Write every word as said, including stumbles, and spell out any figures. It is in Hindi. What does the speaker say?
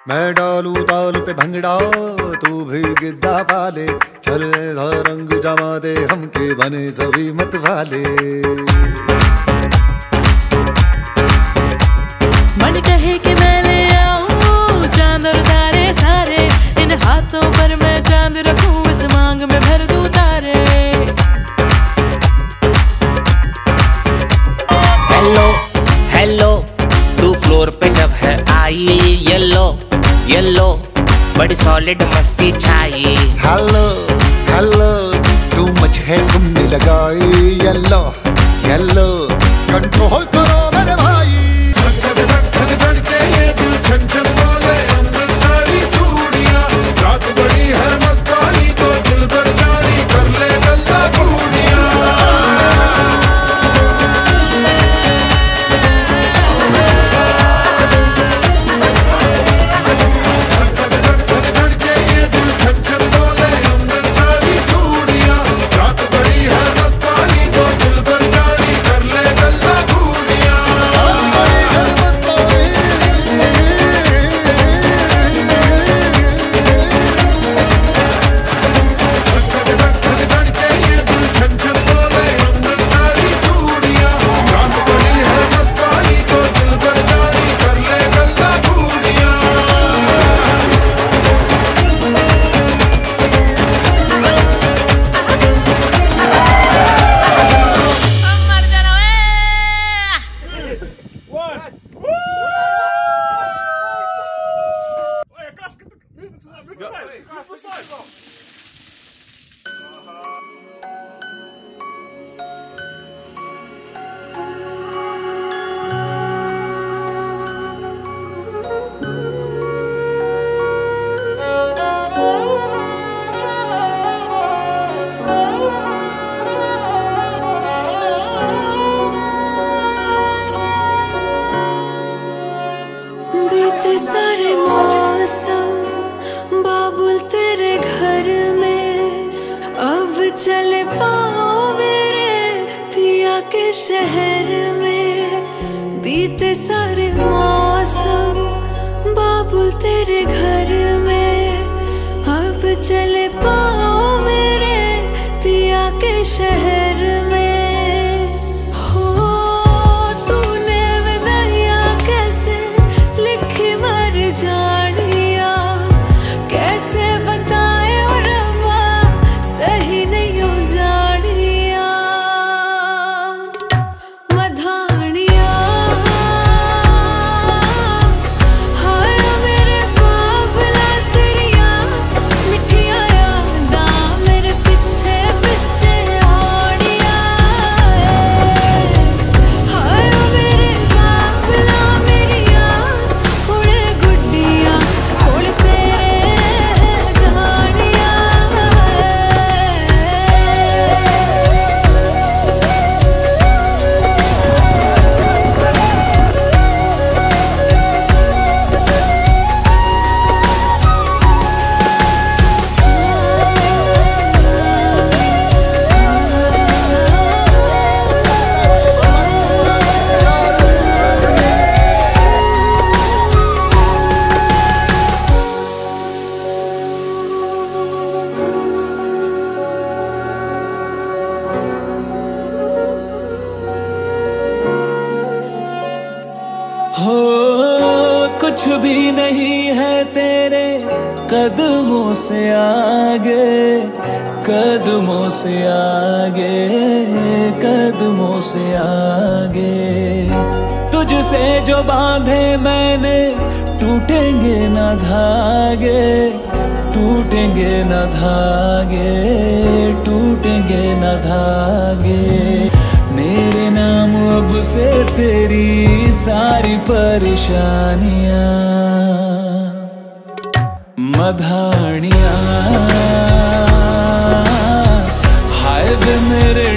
मैं डालू ताल पे भंगड़ा तू भी गिद्दा पाले, चल ऐसा रंग जमा दे हमके बने सभी मत वाले। मन कहे कि मैं ले आऊं चांद और तारे सारे, इन हाथों पर मैं चांद रखूं, इस मांग में भर दूं तारे। हेलो हेलो तू फ्लोर पे जब है आई, येलो येलो बड़ी सॉलिड मस्ती छाई। हेलो हेलो तू मच है तुमने लगाई, येलो येलो कंट्रोल करो मेरे भाई। धक धक धक धड़के ये दिल छन छन बोले अमृत सारी चूड़ियां, रात बड़ी है मस्तानी तो दिल भर जानी कर ले गल्ला बूढ़िया। बीते सारे मौसम बाबुल तेरे घर में, अब चले पाओ मेरे पिया के शहर में। बीते सारे मौसम बाबुल तेरे घर में, अब चले पाओ मेरे पिया के शहर में। जानिया कैसे बताए और रब्बा सही नहीं हो जानिया। मधानिया हाय मेरे बाबला तेरिया मिठिया यादा मेरे पीछे पीछे आड़िया। हाय मेरे बाबला मेरिया उड़े गुड्डिया उड़ तेरे जानिया। हो कुछ भी नहीं है तेरे कदमों से आगे, कदमों से आगे, कदमों से आगे। तुझसे जो बांधे मैंने टूटेंगे न धागे, टूटेंगे न धागे, टूटेंगे न धागे। मेरे नाम अब से तेरी सारी परेशानियां मधानियां। हाय वे मेरे